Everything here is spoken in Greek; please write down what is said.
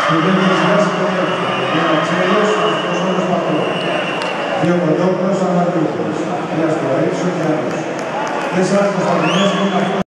Στην δεύτερη σειρά συμμετέχουν ένα Τσέλος, Αστρόσονος Πατρό, δύο Κοντόπουλος Αμαντιούπολος, τρία Στοαρίτσος και άλλους. 4 Κωνσταντινές